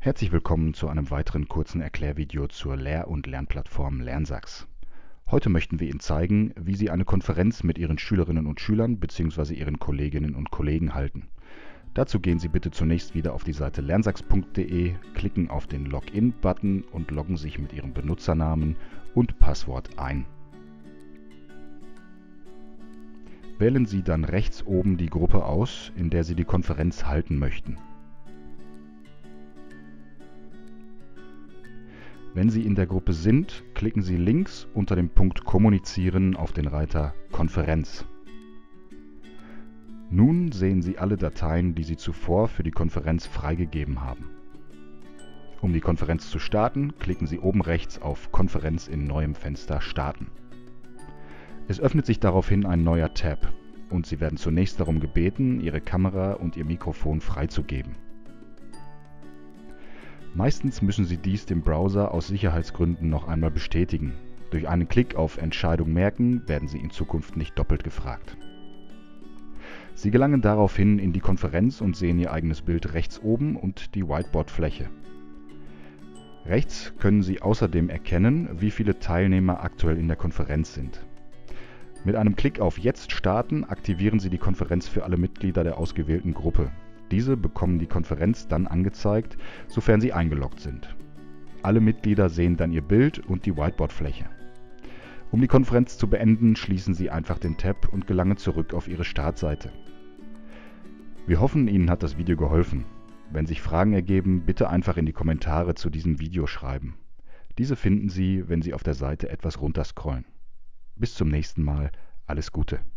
Herzlich willkommen zu einem weiteren kurzen Erklärvideo zur Lehr- und Lernplattform LernSachs. Heute möchten wir Ihnen zeigen, wie Sie eine Konferenz mit Ihren Schülerinnen und Schülern bzw. Ihren Kolleginnen und Kollegen halten. Dazu gehen Sie bitte zunächst wieder auf die Seite lernsachs.de, klicken auf den Login-Button und loggen sich mit Ihrem Benutzernamen und Passwort ein. Wählen Sie dann rechts oben die Gruppe aus, in der Sie die Konferenz halten möchten. Wenn Sie in der Gruppe sind, klicken Sie links unter dem Punkt Kommunizieren auf den Reiter Konferenz. Nun sehen Sie alle Dateien, die Sie zuvor für die Konferenz freigegeben haben. Um die Konferenz zu starten, klicken Sie oben rechts auf Konferenz in neuem Fenster starten. Es öffnet sich daraufhin ein neuer Tab und Sie werden zunächst darum gebeten, Ihre Kamera und Ihr Mikrofon freizugeben. Meistens müssen Sie dies dem Browser aus Sicherheitsgründen noch einmal bestätigen. Durch einen Klick auf Entscheidung merken werden Sie in Zukunft nicht doppelt gefragt. Sie gelangen daraufhin in die Konferenz und sehen Ihr eigenes Bild rechts oben und die Whiteboard-Fläche. Rechts können Sie außerdem erkennen, wie viele Teilnehmer aktuell in der Konferenz sind. Mit einem Klick auf Jetzt starten aktivieren Sie die Konferenz für alle Mitglieder der ausgewählten Gruppe. Diese bekommen die Konferenz dann angezeigt, sofern sie eingeloggt sind. Alle Mitglieder sehen dann ihr Bild und die Whiteboard-Fläche. Um die Konferenz zu beenden, schließen Sie einfach den Tab und gelangen zurück auf Ihre Startseite. Wir hoffen, Ihnen hat das Video geholfen. Wenn sich Fragen ergeben, bitte einfach in die Kommentare zu diesem Video schreiben. Diese finden Sie, wenn Sie auf der Seite etwas runterscrollen. Bis zum nächsten Mal. Alles Gute.